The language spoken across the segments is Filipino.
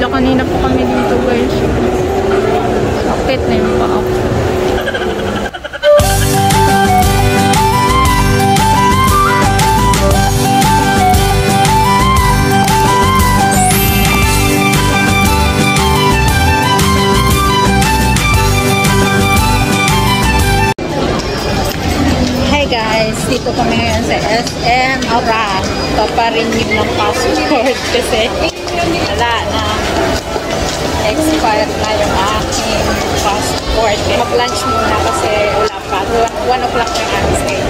pila. Kanina po kami dito guys. Sakit na yung paa ko. Guys, dito kami ngayon sa SM Aura. Paparenew ng passport kasi wala na. Expired na yung aking passport. Mag-lunch muna kasi wala pa. 1 o'clock na yung stage.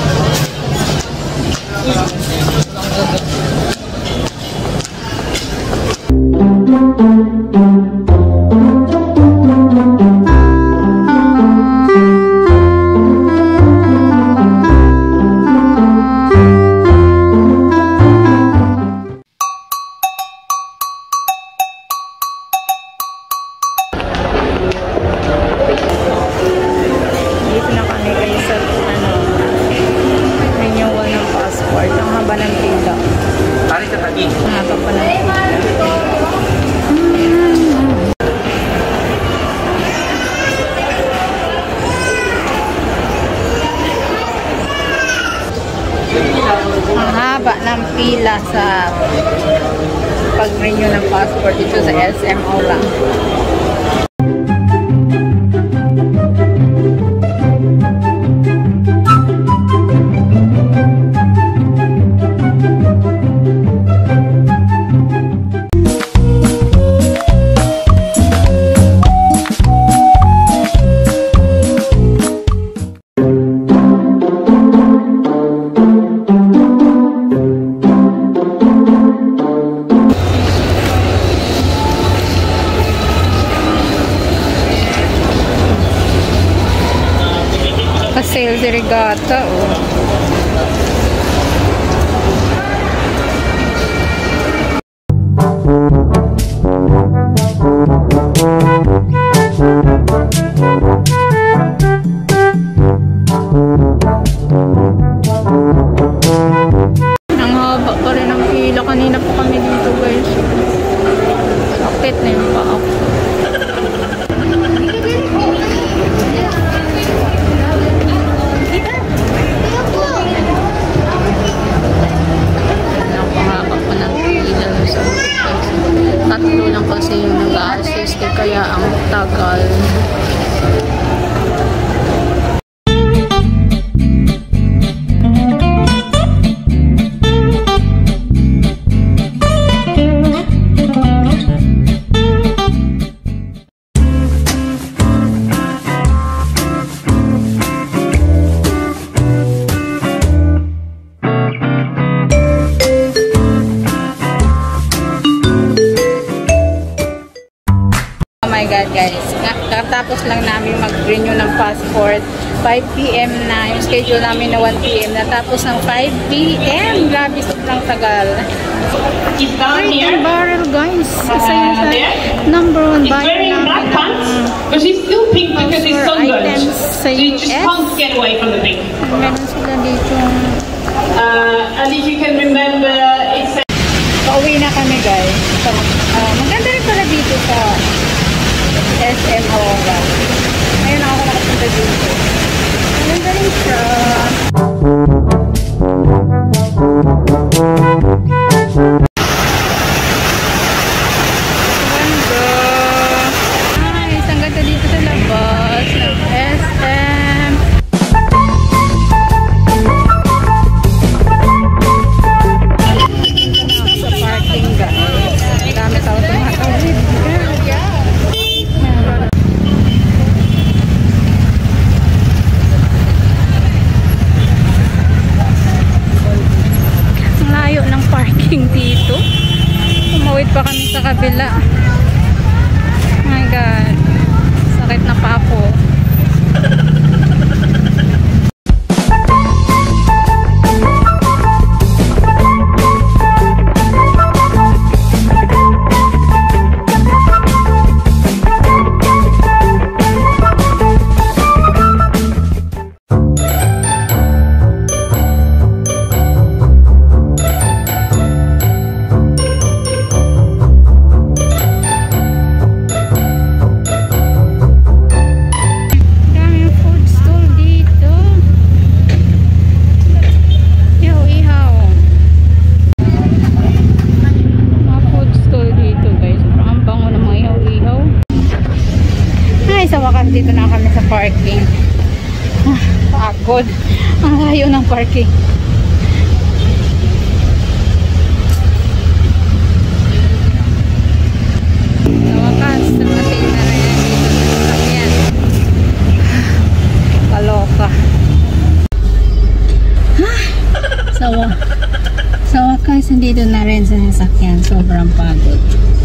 Ang haba ng pila sa pag-renew ng passport dito sa SM Aura. Sale di regata, oh. Ang haba pa rin ang pila. Kanina po kami dito guys. Sakit na yung paa ko. Tatlo lang kasi yung nag-a-assist kaya ang tagal. Guys, katapos lang namin mag-renew ng passport. 5 PM na yung schedule namin na 1 PM natapos ng 5 PM. Grabe, sobrang tagal. Ang barrel guys, isa yun sa number 1 buyer namin. But it's still pink because it's sunburned. So you just can't get away from the pink. Meron sila dito. And if you can remember, it's pauwi na kami guys. Maganda rin pala dito sa SM Aura. Ngayon ako nakapunta dito. Maganda rin siya. Ganda. Nice. Ang ganda dito sa labas ng SM. Sa parking guys. Ang dami tao tumatawid. Dito tumawid pa kami sa kabila. Oh my god, sakit na pa ako. Dito na kami sa parking. Pagod. Ang layo ng parking. Sa wakas, dumating na rin dito sa sasakyan. Kaloka. Sa wakas, dito na rin sa sasakyan. Sobrang pagod.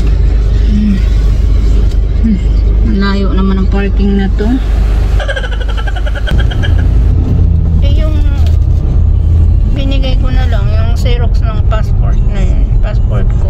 Layo naman ang parking na to. Yung binigay ko na lang yung Xerox ng passport na yun. Passport ko.